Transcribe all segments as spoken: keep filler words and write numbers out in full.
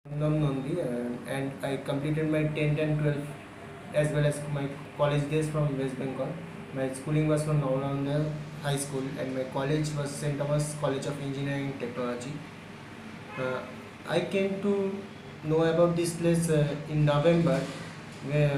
Nam Nandi, uh, and I completed my tenth and twelfth as well as my college days from West Bengal. My schooling was from Navalanda High School and my college was Saint Thomas College of Engineering and Technology. Uh, I came to know about this place uh, in November, where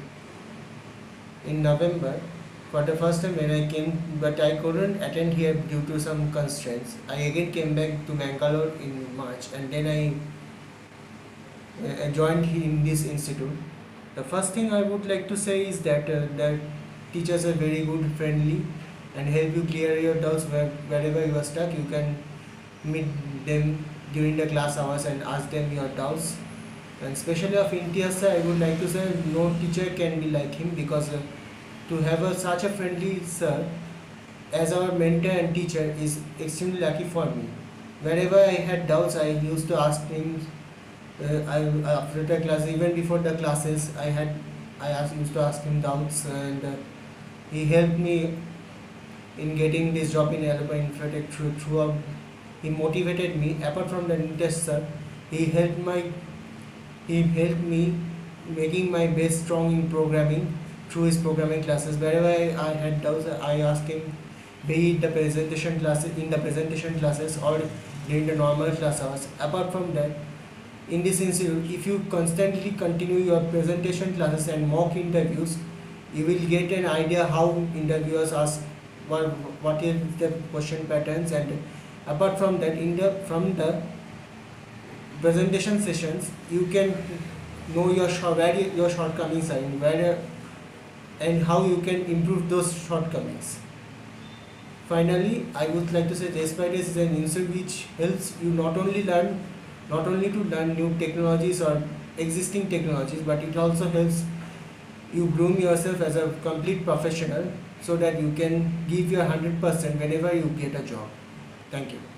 in November for the first time when I came, but I couldn't attend here due to some constraints. I again came back to Mangalore in March and then I uh, joined in this institute. The first thing I would like to say is that uh, the teachers are very good, friendly, and help you clear your doubts where, wherever you are stuck. You can meet them during the class hours and ask them your doubts. And especially of Imtiaz sir, I would like to say no teacher can be like him, because uh, to have a, such a friendly sir as our mentor and teacher is extremely lucky for me. Wherever I had doubts, I used to ask him. Uh, I after the class, even before the classes, I had I asked, used to ask him doubts, and uh, he helped me in getting this job in Alabama Infratech through, throughout. He motivated me. Apart from the test, sir, he helped my he helped me making my base strong in programming through his programming classes. Wherever I, I had doubts, I asked him, be it the presentation classes in the presentation classes or during the normal class hours. Apart from that, in this institute, if you constantly continue your presentation classes and mock interviews, you will get an idea how interviewers ask what what is the question patterns. And apart from that, in the from the presentation sessions, you can know your short, where your shortcomings are and where and how you can improve those shortcomings. Finally, I would like to say Despite is an institute which helps you not only learn not only to learn new technologies or existing technologies, but it also helps you groom yourself as a complete professional so that you can give your one hundred percent whenever you get a job. Thank you.